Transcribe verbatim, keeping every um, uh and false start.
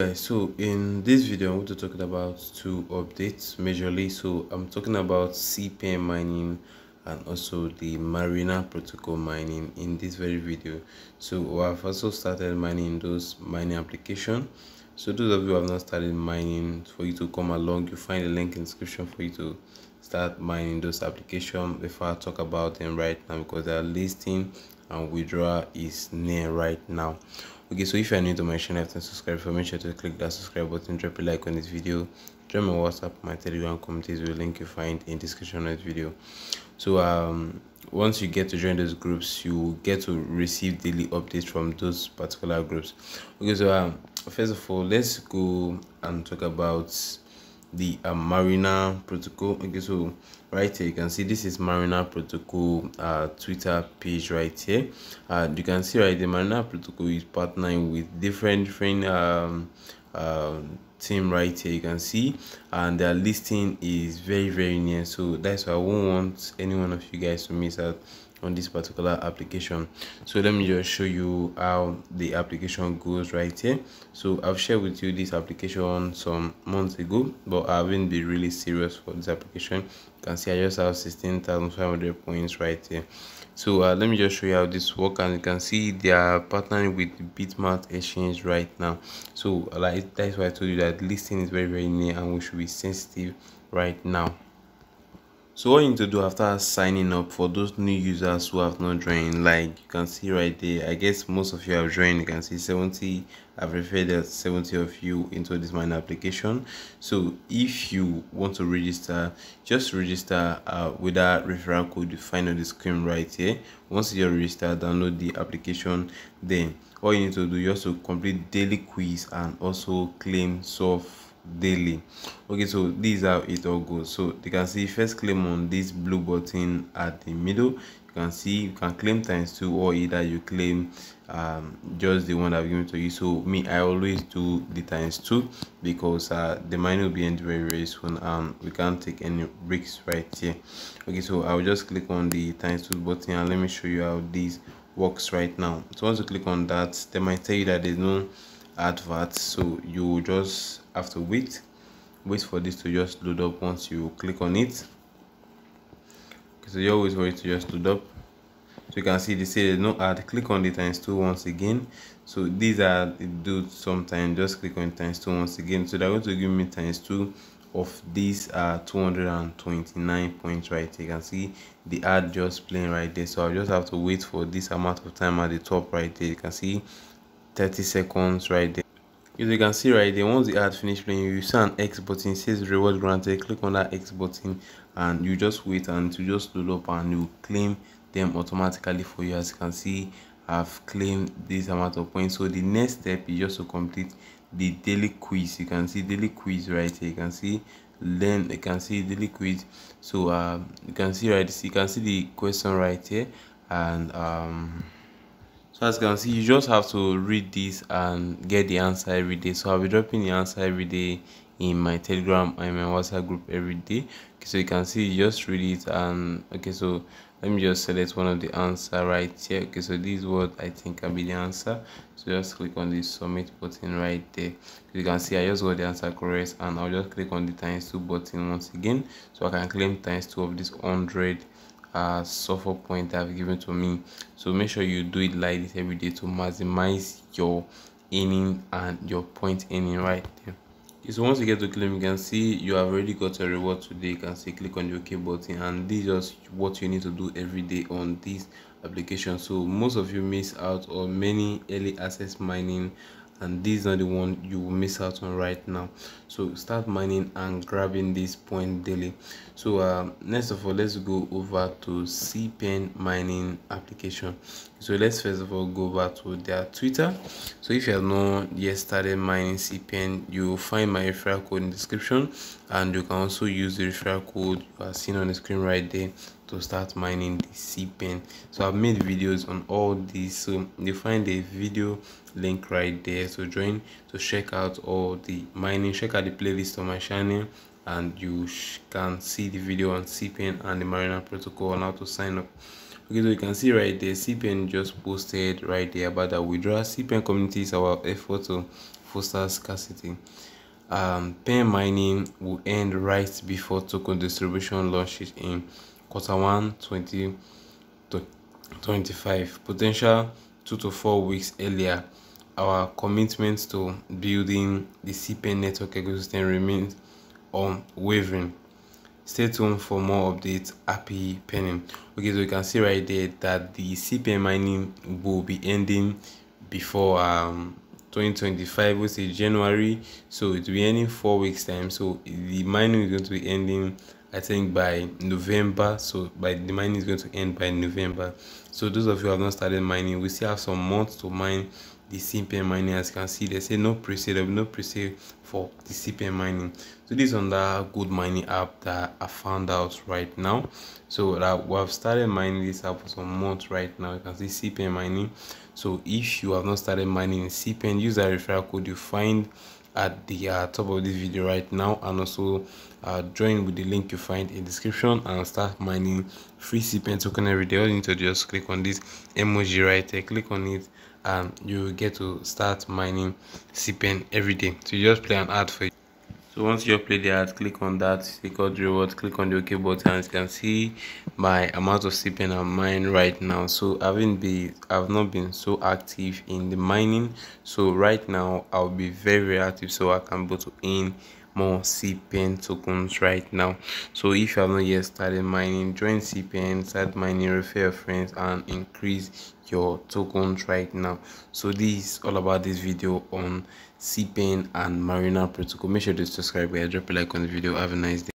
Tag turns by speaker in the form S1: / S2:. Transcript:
S1: Guys, so in this video I'm going to talk about two updates majorly. So I'm talking about C P N mining and also the Marina protocol mining in this very video. So I've also started mining those mining application. So those of you who have not started mining, for you to come along, you find the link in the description for you to start mining those applications. Before I talk about them right now, because their listing and withdrawal is near right now. Okay, so if you're new to my channel, have to subscribe. For make sure to click that subscribe button, drop a like on this video, join my WhatsApp, my Telegram communities with the link you find in description of this video. So um once you get to join those groups, you get to receive daily updates from those particular groups. Okay, so um first of all, let's go and talk about the uh, Marina protocol. Okay, so right here you can see this is Marina protocol uh Twitter page right here. Uh you can see right, the Marina protocol is partnering with different different um uh, team right here. You can see, and their listing is very very near, so that's why I won't want any one of you guys to miss out on this particular application. So let me just show you how the application goes right here. So I've shared with you this application some months ago, but I haven't been really serious for this application. You can see I just have sixteen thousand five hundred points right here. So uh, let me just show you how this works, and you can see they are partnering with the Bitmart exchange right now. So like that's why I told you that listing is very very near and we should be sensitive right now. So what you need to do after signing up, for those new users who have not joined, like you can see right there, I guess most of you have joined. You can see seventy, I've referred seventy of you into this mine application. So if you want to register, just register uh, with that referral code you find on the screen right here. Once you're registered, download the application. Then all you need to do, you also complete daily quiz and also claim soft daily. Okay, so these are it all goes. So you can see, first claim on this blue button at the middle. You can see you can claim times two, or either you claim um just the one I've given to you. So me, I always do the times two because uh the mine will be end very very soon and we can't take any risks right here. Okay, so I'll just click on the times two button and let me show you how this works right now. So once you click on that, they might tell you that there's no advert, so you just have to wait wait for this to just load up. Once you click on it, so you always wait to just load up. So you can see they say there's no ad. Click on the times two once again. So these are they do sometimes, just click on times two once again. So they're going to give me times two of these uh two hundred twenty-nine points right here. You can see the ad just playing right there, so I'll just have to wait for this amount of time at the top right there. You can see thirty seconds right there. As you can see right there, once the ad finish playing, you see an X button, it says reward granted. Click on that X button and you just wait and to just load up and you claim them automatically for you. As you can see, I've claimed this amount of points. So the next step is just to complete the daily quiz. You can see daily quiz right here. You can see then you can see daily quiz. So um you can see right, you can see the question right here, and um so as you can see, you just have to read this and get the answer every day. So I'll be dropping the answer every day in my Telegram and my WhatsApp group every day. Okay, so you can see, you just read it. And okay, so let me just select one of the answer right here. Okay, so this is what I think can be the answer. So just click on the submit button right there. You can see I just got the answer correct, and I'll just click on the times two button once again, so I can claim times two of this hundred uh software point I've given to me. So make sure you do it like this every day to maximize your earning and your point earning right there. Okay, so once you get to claim, you can see you have already got a reward today. You can see click on the OK button, and this is just what you need to do every day on this application. So most of you miss out on many early access mining, and this is not the one you will miss out on right now. So start mining and grabbing this point daily. So um next of all, let's go over to C P N mining application. So let's first of all go over to their Twitter. So if you have not yet started mining C P N, you will find my referral code in the description, and you can also use the referral code you are seeing on the screen right there to start mining the C P N. So I've made videos on all these, so you find a video link right there. So join to check out all the mining, check out the playlist on my channel, and you can see the video on C P N and the Marina protocol and how to sign up. Okay, so you can see right there, C P N just posted right there about that withdrawal. C P N community is our effort to foster scarcity. Um, pen mining will end right before token distribution launches in quarter one twenty twenty-five, potential two to four weeks earlier. Our commitment to building the C P N network ecosystem remains unwavering. Stay tuned for more updates. Happy penning. Okay, so you can see right there that the C P N mining will be ending before um twenty twenty-five, which is January, so it will be ending four weeks time. So the mining is going to be ending, I think, by November. So by the mining is going to end by November. So those of you who have not started mining, we still have some months to mine the C P N mining. As you can see, they say no pre-sale, there will be no pre-sale for the C P N mining. So this is on the good mining app that I found out right now. So that we have started mining this app for some months right now. You can see C P N mining. So if you have not started mining in C P N, use that referral code you find at the uh, top of this video right now, and also uh, join with the link you find in the description and start mining free C P N token every day. All you need to do is just click on this emoji right there, click on it, and you will get to start mining C P N every day. So you just play an ad for you. So once you play the ad, click on that record reward, click on the OK button. As you can see, my amount of C P N I'm mining right now. So I haven't been, I've not been so active in the mining. So right now I'll be very, very active so I can go to earn more C P N tokens right now. So if you have not yet started mining, join C P N, start mining, refer your friends, and increase your tokens right now. So this is all about this video on C P N and Marina protocol. Make sure to subscribe, guys. Drop a like on the video. Have a nice day.